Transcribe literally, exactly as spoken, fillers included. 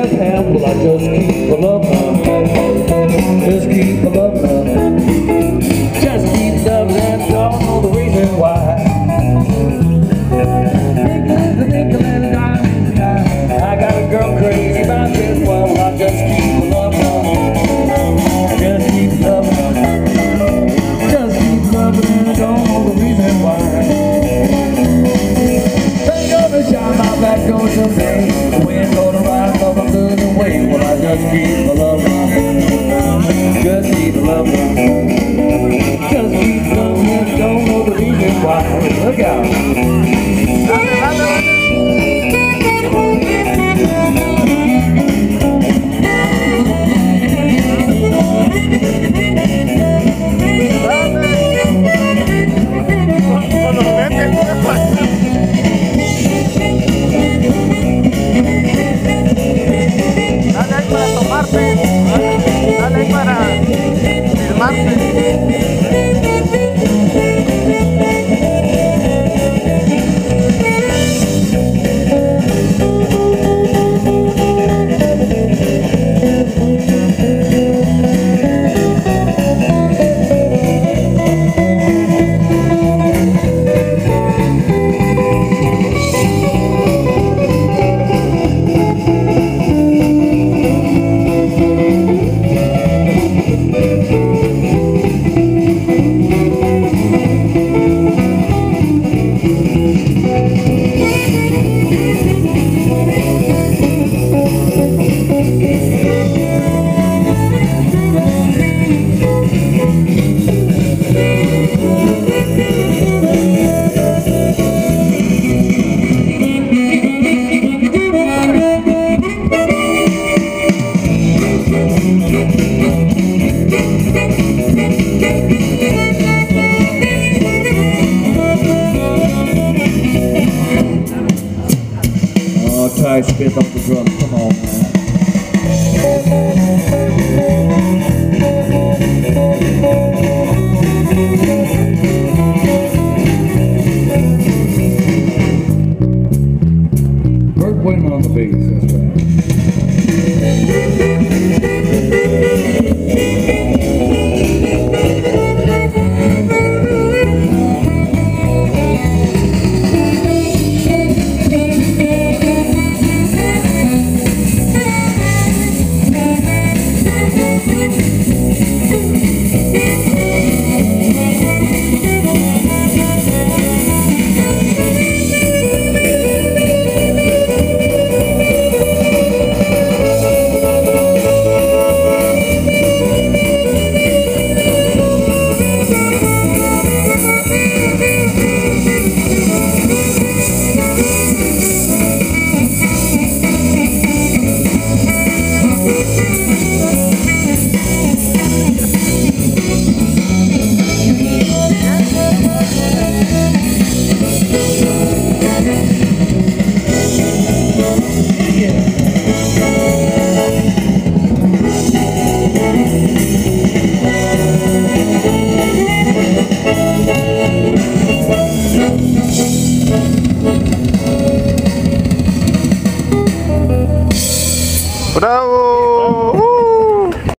just have, well, I just keep a loving her. Just keep a loving her. Just keep loving her, don't know the reason why. I got a girl crazy about this one, well, I just keep a loving her. Just keep loving her. Just keep loving her, don't know the reason why. They gonna shine my back on someday. The wind gonna rise up, I'm losing weight. Well, I just keep a loving her. Just keep a loving her. Just keep loving her, don't know the reason why. Look out. Ty Smith on the drums, come on, man. Bert Wynn on the bass, that's right. Bravo!